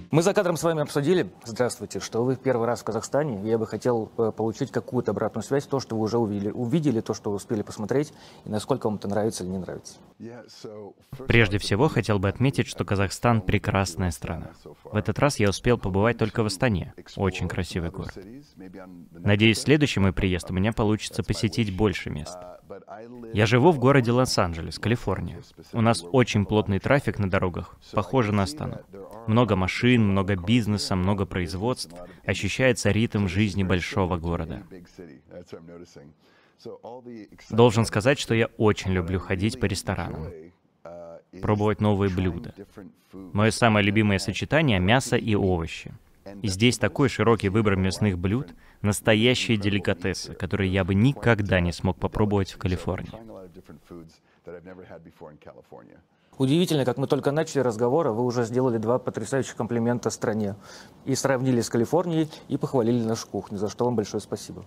Мы за кадром с вами обсудили, здравствуйте, что вы первый раз в Казахстане. Я бы хотел получить какую-то обратную связь, то, что вы уже увидели, то, что вы успели посмотреть, и насколько вам это нравится или не нравится. Прежде всего, хотел бы отметить, что Казахстан — прекрасная страна. В этот раз я успел побывать только в Астане. Очень красивый город. Надеюсь, в следующий мой приезд у меня получится посетить больше мест. Я живу в городе Лос-Анджелес, Калифорния. У нас очень плотный трафик на дорогах, похоже на Астану. Много машин, много бизнеса, много производств. Ощущается ритм жизни большого города. Должен сказать, что я очень люблю ходить по ресторанам, пробовать новые блюда. Мое самое любимое сочетание — мясо и овощи. И здесь такой широкий выбор мясных блюд, настоящие деликатесы, которые я бы никогда не смог попробовать в Калифорнии. Удивительно, как мы только начали разговор, а вы уже сделали 2 потрясающих комплимента стране. И сравнили с Калифорнией, и похвалили нашу кухню, за что вам большое спасибо.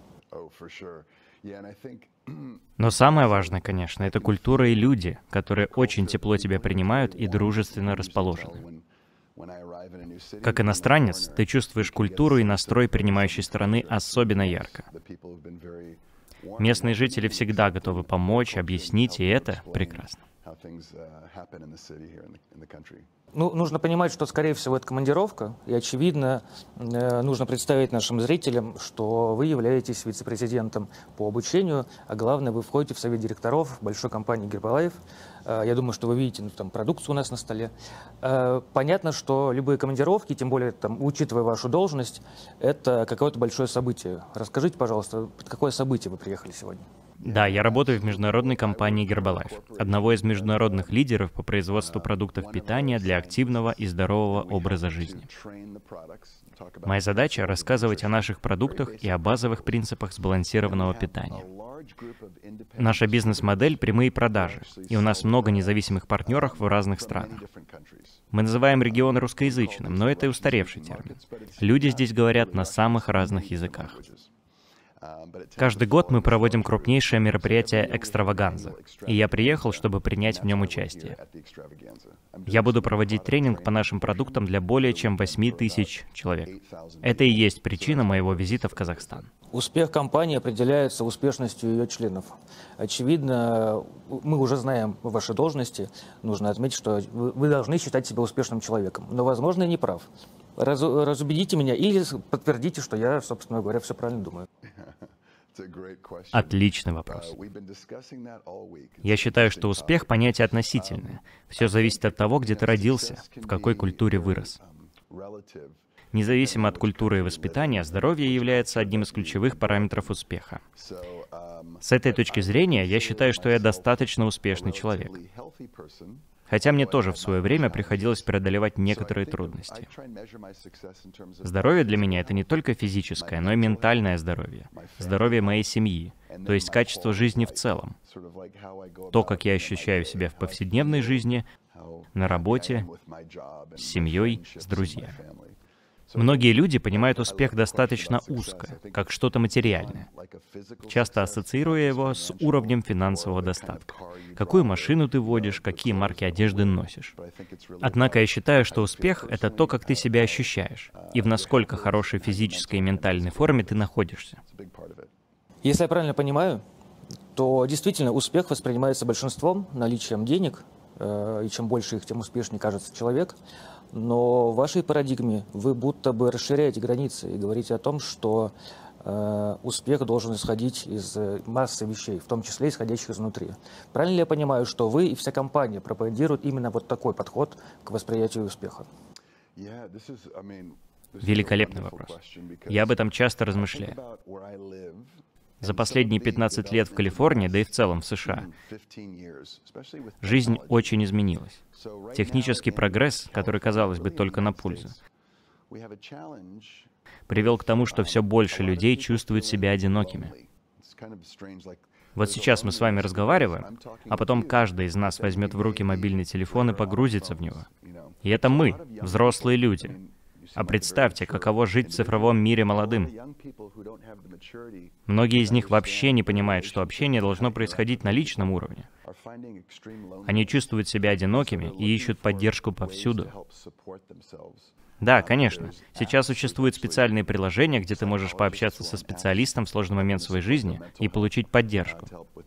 Но самое важное, конечно, это культура и люди, которые очень тепло тебя принимают и дружественно расположены. Как иностранец, ты чувствуешь культуру и настрой принимающей страны особенно ярко. Местные жители всегда готовы помочь, объяснить, и это прекрасно. Ну, нужно понимать, что, скорее всего, это командировка, и, очевидно, нужно представить нашим зрителям, что вы являетесь вице-президентом по обучению, а главное, вы входите в совет директоров большой компании Herbalife. Я думаю, что вы видите там продукцию у нас на столе. Понятно, что любые командировки, тем более, там, учитывая вашу должность, это какое-то большое событие. Расскажите, пожалуйста, под какое событие вы приехали сегодня? Да, я работаю в международной компании Herbalife, одного из международных лидеров по производству продуктов питания для активного и здорового образа жизни. Моя задача — рассказывать о наших продуктах и о базовых принципах сбалансированного питания. Наша бизнес-модель — прямые продажи, и у нас много независимых партнеров в разных странах. Мы называем регион русскоязычным, но это и устаревший термин. Люди здесь говорят на самых разных языках. Каждый год мы проводим крупнейшее мероприятие «Экстраваганза», и я приехал, чтобы принять в нем участие. Я буду проводить тренинг по нашим продуктам для более чем 8000 человек. Это и есть причина моего визита в Казахстан. Успех компании определяется успешностью ее членов. Очевидно, мы уже знаем ваши должности. Нужно отметить, что вы должны считать себя успешным человеком. Но, возможно, я не прав. Разубедите меня или подтвердите, что я, собственно говоря, все правильно думаю. Отличный вопрос. Я считаю, что успех — понятие относительное. Все зависит от того, где ты родился, в какой культуре вырос. Независимо от культуры и воспитания, здоровье является одним из ключевых параметров успеха. С этой точки зрения, я считаю, что я достаточно успешный человек. Хотя мне тоже в свое время приходилось преодолевать некоторые трудности. Здоровье для меня — это не только физическое, но и ментальное здоровье. Здоровье моей семьи, то есть качество жизни в целом. То, как я ощущаю себя в повседневной жизни, на работе, с семьей, с друзьями. Многие люди понимают успех достаточно узко, как что-то материальное, часто ассоциируя его с уровнем финансового достатка. Какую машину ты водишь, какие марки одежды носишь. Однако я считаю, что успех — это то, как ты себя ощущаешь, и в насколько хорошей физической и ментальной форме ты находишься. Если я правильно понимаю, то действительно успех воспринимается большинством наличием денег, и чем больше их, тем успешнее кажется человек. Но в вашей парадигме вы будто бы расширяете границы и говорите о том, что успех должен исходить из массы вещей, в том числе исходящих изнутри. Правильно ли я понимаю, что вы и вся компания пропагандируют именно вот такой подход к восприятию успеха? Великолепный вопрос. Я об этом часто размышляю. За последние 15 лет в Калифорнии, да и в целом в США, жизнь очень изменилась. Технический прогресс, который, казалось бы, только на пользу, привел к тому, что все больше людей чувствуют себя одинокими. Вот сейчас мы с вами разговариваем, а потом каждый из нас возьмет в руки мобильный телефон и погрузится в него. И это мы, взрослые люди. А представьте, каково жить в цифровом мире молодым. Многие из них вообще не понимают, что общение должно происходить на личном уровне. Они чувствуют себя одинокими и ищут поддержку повсюду. Да, конечно. Сейчас существуют специальные приложения, где ты можешь пообщаться со специалистом в сложный момент своей жизни и получить поддержку.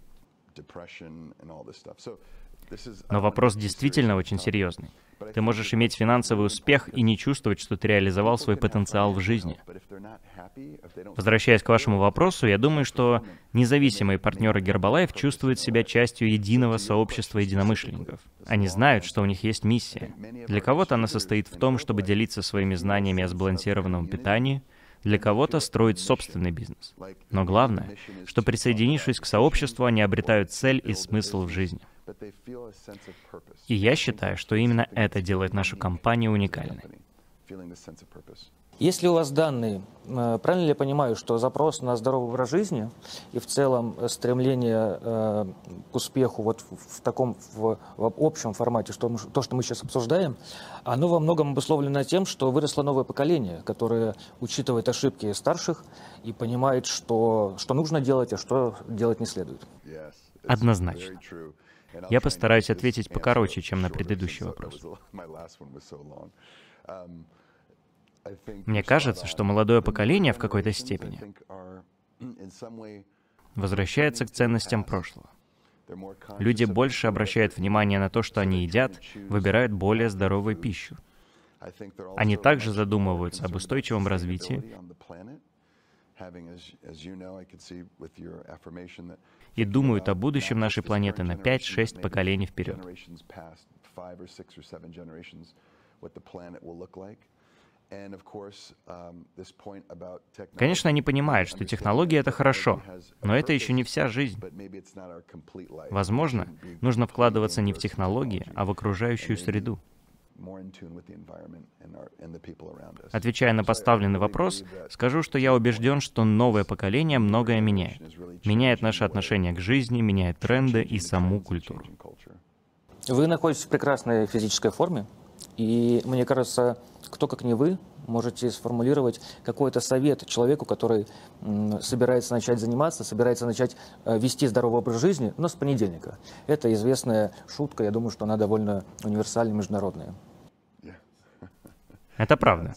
Но вопрос действительно очень серьезный. Ты можешь иметь финансовый успех и не чувствовать, что ты реализовал свой потенциал в жизни. Возвращаясь к вашему вопросу, я думаю, что независимые партнеры Herbalife чувствуют себя частью единого сообщества единомышленников. Они знают, что у них есть миссия. Для кого-то она состоит в том, чтобы делиться своими знаниями о сбалансированном питании, для кого-то строить собственный бизнес. Но главное, что присоединившись к сообществу, они обретают цель и смысл в жизни. И я считаю, что именно это делает нашу компанию уникальной. Если у вас данные, правильно ли я понимаю, что запрос на здоровый образ жизни и в целом стремление к успеху вот в таком в общем формате, то, что мы сейчас обсуждаем, оно во многом обусловлено тем, что выросло новое поколение, которое учитывает ошибки старших и понимает, что нужно делать, а что делать не следует? Однозначно. Я постараюсь ответить покороче, чем на предыдущий вопрос. Мне кажется, что молодое поколение в какой-то степени возвращается к ценностям прошлого. Люди больше обращают внимание на то, что они едят, выбирают более здоровую пищу. Они также задумываются об устойчивом развитии и думают о будущем нашей планеты на 5-6 поколений вперед. Конечно, они понимают, что технология — это хорошо, но это еще не вся жизнь. Возможно, нужно вкладываться не в технологии, а в окружающую среду. Отвечая на поставленный вопрос, скажу, что я убежден, что новое поколение многое меняет. Меняет наше отношение к жизни, меняет тренды и саму культуру. Вы находитесь в прекрасной физической форме, и мне кажется, кто как не вы можете сформулировать какой-то совет человеку, который собирается начать заниматься, собирается начать вести здоровый образ жизни, но с понедельника. Это известная шутка, я думаю, что она довольно универсальная, международная. Это правда.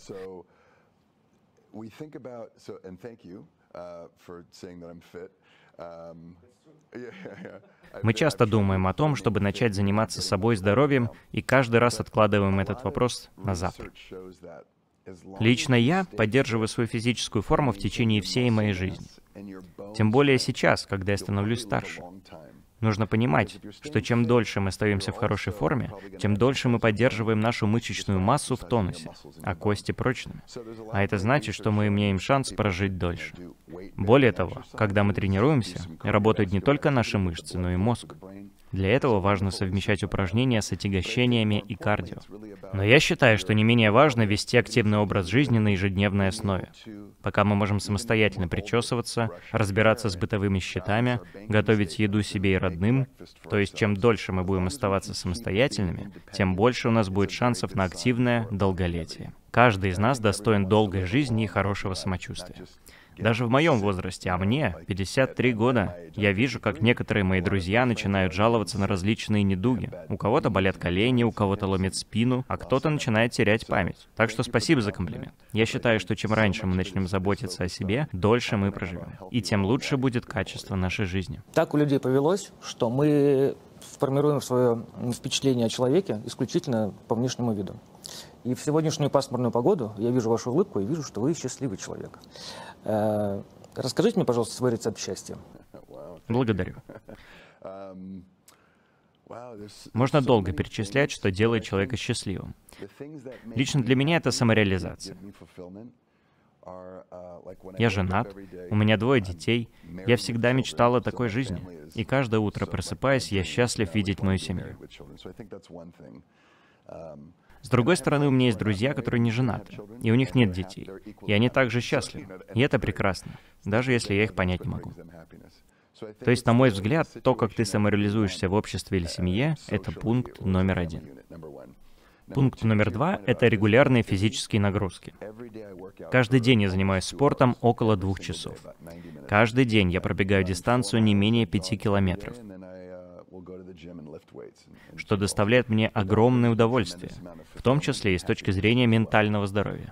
Мы часто думаем о том, чтобы начать заниматься собой здоровьем, и каждый раз откладываем этот вопрос на завтра. Лично я поддерживаю свою физическую форму в течение всей моей жизни. Тем более сейчас, когда я становлюсь старше. Нужно понимать, что чем дольше мы остаемся в хорошей форме, тем дольше мы поддерживаем нашу мышечную массу в тонусе, а кости прочными. А это значит, что мы имеем шанс прожить дольше. Более того, когда мы тренируемся, работают не только наши мышцы, но и мозг. Для этого важно совмещать упражнения с отягощениями и кардио. Но я считаю, что не менее важно вести активный образ жизни на ежедневной основе. Пока мы можем самостоятельно причесываться, разбираться с бытовыми счетами, готовить еду себе и родным, то есть чем дольше мы будем оставаться самостоятельными, тем больше у нас будет шансов на активное долголетие. Каждый из нас достоин долгой жизни и хорошего самочувствия. Даже в моем возрасте, а мне 53 года, я вижу, как некоторые мои друзья начинают жаловаться на различные недуги. У кого-то болят колени, у кого-то ломит спину, а кто-то начинает терять память. Так что спасибо за комплимент. Я считаю, что чем раньше мы начнем заботиться о себе, дольше мы проживем. И тем лучше будет качество нашей жизни. Так у людей повелось, что мы формируем свое впечатление о человеке исключительно по внешнему виду. И в сегодняшнюю пасмурную погоду я вижу вашу улыбку и вижу, что вы счастливый человек. Расскажите мне, пожалуйста, свой рецепт счастья. Благодарю. Можно долго перечислять, что делает человека счастливым. Лично для меня это самореализация. Я женат, у меня 2 детей, я всегда мечтал о такой жизни. И каждое утро, просыпаясь, я счастлив видеть мою семью. С другой стороны, у меня есть друзья, которые не женаты, и у них нет детей. И они также счастливы. И это прекрасно, даже если я их понять не могу. То есть, на мой взгляд, то, как ты самореализуешься в обществе или семье, это пункт номер 1. Пункт номер 2 — это регулярные физические нагрузки. Каждый день я занимаюсь спортом около 2 часов. Каждый день я пробегаю дистанцию не менее 5 километров. что доставляет мне огромное удовольствие, в том числе и с точки зрения ментального здоровья.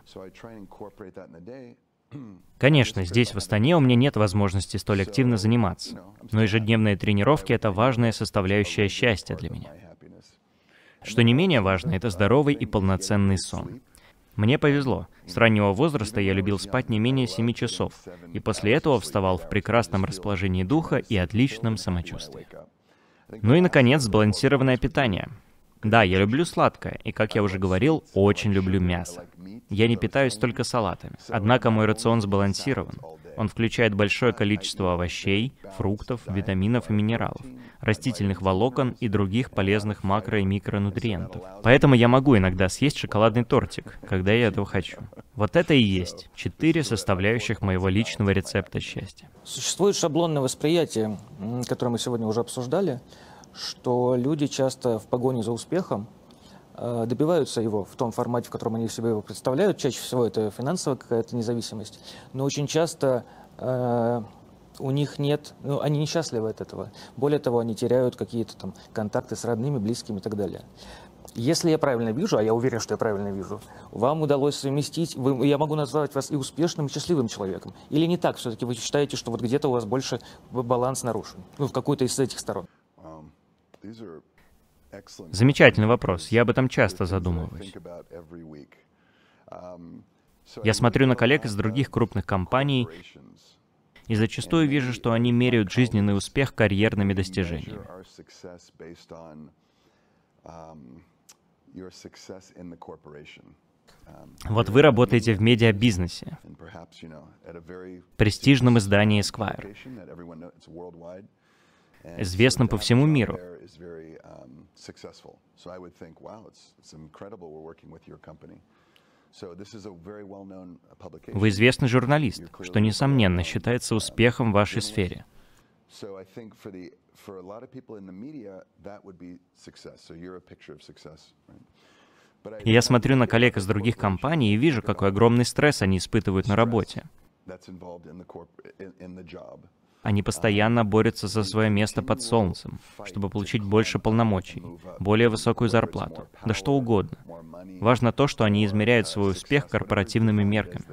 Конечно, здесь, в Астане, у меня нет возможности столь активно заниматься, но ежедневные тренировки — это важная составляющая счастья для меня. Что не менее важно, это здоровый и полноценный сон. Мне повезло. С раннего возраста я любил спать не менее 7 часов, и после этого вставал в прекрасном расположении духа и отличном самочувствии. Ну и, наконец, сбалансированное питание. Да, я люблю сладкое, и, как я уже говорил, очень люблю мясо. Я не питаюсь только салатами. Однако мой рацион сбалансирован. Он включает большое количество овощей, фруктов, витаминов и минералов, растительных волокон и других полезных макро- и микронутриентов. Поэтому я могу иногда съесть шоколадный тортик, когда я этого хочу. Вот это и есть 4 составляющих моего личного рецепта счастья. Существует шаблонное восприятие, которое мы сегодня уже обсуждали, что люди часто в погоне за успехом добиваются его в том формате, в котором они себе его представляют. Чаще всего это финансовая какая-то независимость, но очень часто у них нет, они несчастливы от этого. Более того, они теряют какие-то там контакты с родными, близкими и так далее. Если я правильно вижу, а я уверен, что я правильно вижу, вам удалось совместить, я могу назвать вас и успешным, и счастливым человеком. Или не так? Все-таки вы считаете, что вот где-то у вас больше баланс нарушен? В какой-то из этих сторон. Замечательный вопрос. Я об этом часто задумываюсь. Я смотрю на коллег из других крупных компаний и зачастую вижу, что они меряют жизненный успех карьерными достижениями. Вот вы работаете в медиабизнесе, престижном издании Esquire, известном по всему миру. Вы известный журналист, что, несомненно, считается успехом в вашей сфере. И я смотрю на коллег из других компаний и вижу, какой огромный стресс они испытывают на работе. Они постоянно борются за свое место под солнцем, чтобы получить больше полномочий, более высокую зарплату, да что угодно. Важно то, что они измеряют свой успех корпоративными мерками.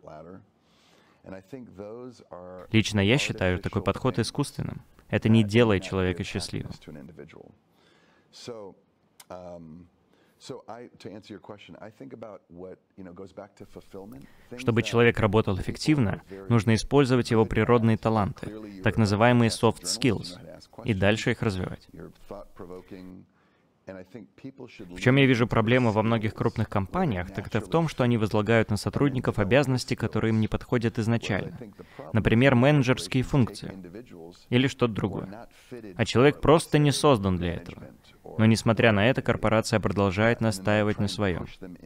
Лично я считаю такой подход искусственным. Это не делает человека счастливым. Чтобы человек работал эффективно, нужно использовать его природные таланты, так называемые soft skills, и дальше их развивать. В чем я вижу проблему во многих крупных компаниях, так это в том, что они возлагают на сотрудников обязанности, которые им не подходят изначально. Например, менеджерские функции или что-то другое. А человек просто не создан для этого. Но несмотря на это, корпорация продолжает настаивать на своем.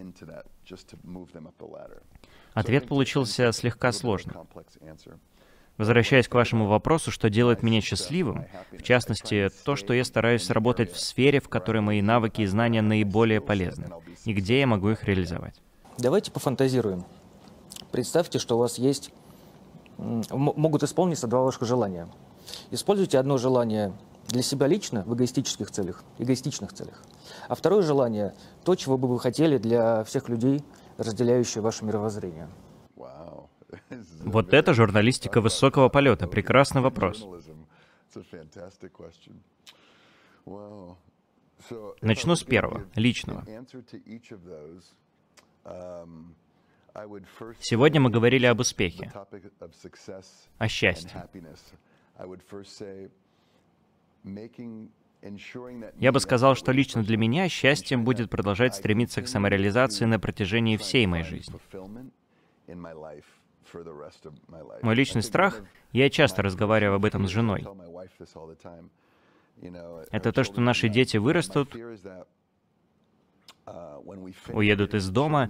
Ответ получился слегка сложным. Возвращаясь к вашему вопросу, что делает меня счастливым, в частности, то, что я стараюсь работать в сфере, в которой мои навыки и знания наиболее полезны, и где я могу их реализовать. Давайте пофантазируем. Представьте, что у вас есть... Могут исполниться 2 ваших желания. Используйте одно желание для себя лично в эгоистических целях, а второе желание — то, чего бы вы хотели для всех людей, разделяющих ваше мировоззрение. Вот это журналистика высокого полета. Прекрасный вопрос. Начну с первого, личного. Сегодня мы говорили об успехе, о счастье. Я бы сказал, что лично для меня счастьем будет продолжать стремиться к самореализации на протяжении всей моей жизни. Мой личный страх, я часто разговариваю об этом с женой, это то, что наши дети вырастут, уедут из дома,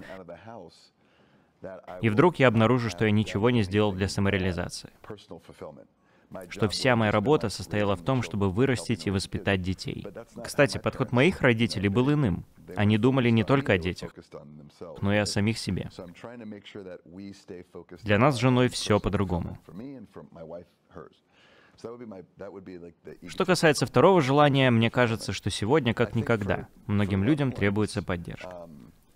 и вдруг я обнаружу, что я ничего не сделал для самореализации. Что вся моя работа состояла в том, чтобы вырастить и воспитать детей. Кстати, подход моих родителей был иным. Они думали не только о детях, но и о самих себе. Для нас с женой все по-другому. Что касается второго желания, мне кажется, что сегодня, как никогда, многим людям требуется поддержка.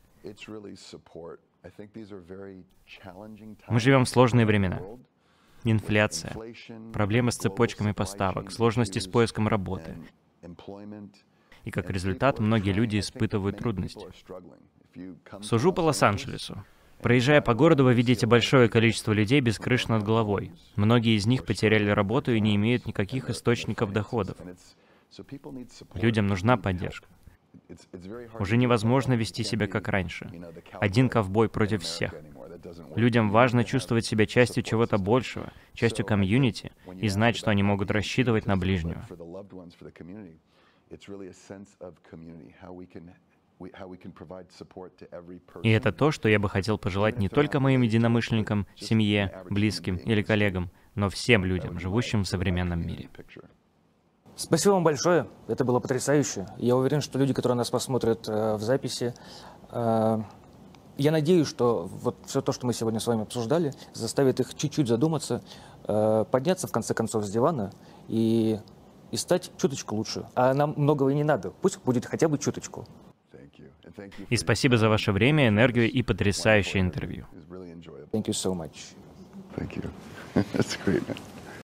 Мы живем в сложные времена. Инфляция, проблемы с цепочками поставок, сложности с поиском работы. И как результат, многие люди испытывают трудности. Сужу по Лос-Анджелесу. Проезжая по городу, вы видите большое количество людей без крыши над головой. Многие из них потеряли работу и не имеют никаких источников доходов. Людям нужна поддержка. Уже невозможно вести себя как раньше. Один ковбой против всех. Людям важно чувствовать себя частью чего-то большего, частью комьюнити, и знать, что они могут рассчитывать на ближнего. И это то, что я бы хотел пожелать не только моим единомышленникам, семье, близким или коллегам, но всем людям, живущим в современном мире. Спасибо вам большое. Это было потрясающе. Я уверен, что люди, которые нас посмотрят в записи, я надеюсь, что вот все то, что мы сегодня с вами обсуждали, заставит их чуть-чуть задуматься, подняться в конце концов с дивана и стать чуточку лучше. А нам многого и не надо. Пусть будет хотя бы чуточку. И спасибо за ваше время, энергию и потрясающее интервью. Thank you so much. Thank you. That's great, man.